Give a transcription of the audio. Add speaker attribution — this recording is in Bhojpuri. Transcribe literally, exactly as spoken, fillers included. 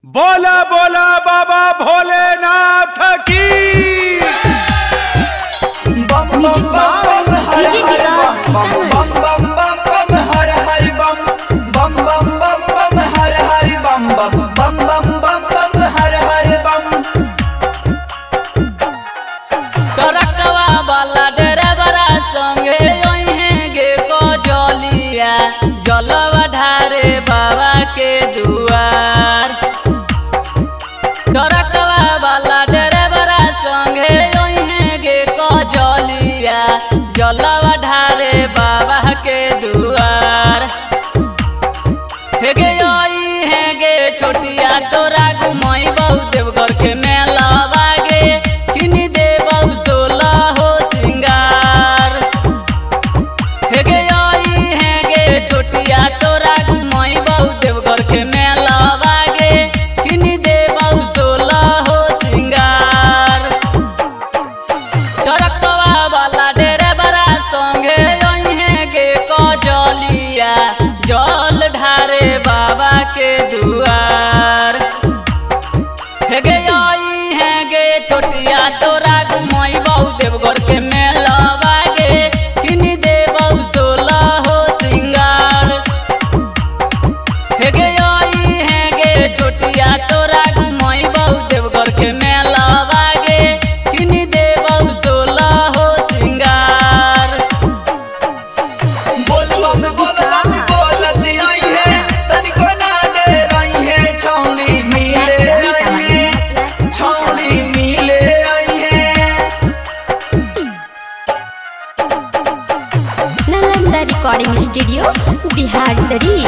Speaker 1: बोला बोला बाबा भोलेनाथ की।
Speaker 2: बम बम बम बम हर हर बम बम बम बम बम हर हर बम बम बम बम बम हर हर बम बम बम बम बम बम हर हर बम।
Speaker 3: टरकवा वाला ड्राइवरा संगे ओइहे गे को जलिया जलवा ढारे बाबा के दुआर। टरकवा वाला ड्राइवरा संगे ओइहे गे को जलिया जलवा ढारे बाबा के दुआर। हे गे ओई हे गे छोटिया तोरा घुमई बहु देवघर के मेलावा गे किनी दे बहु सोला हो सिंगार। हे गे ओई हे गे छोटिया तोरा घुमई बहु देवघर के मेलावा गे किनी दे बहु सोला हो सिंगार। टरकवा वाला ड्राइवरा संगे ओइहे गे को जलिया जल ढारे बाबा के दुआर। हे गे ओई हे गे छोटिया तोरा घुमई बहु देवघर के मेलावा गे किनी दे बहु सोला हो सिंगार। हे गे ओई हे गे छोटिया तोरा घुमई बहु देवघर के मेलावा गे किनी दे बहु सोला हो सिंगार।
Speaker 2: बोल बम बोल बम बोलत आई है तनिको ना ले रही है छौनी मिले आई है छौनी मिले आई है।
Speaker 4: Nalanda recording studio Bihar Sharif.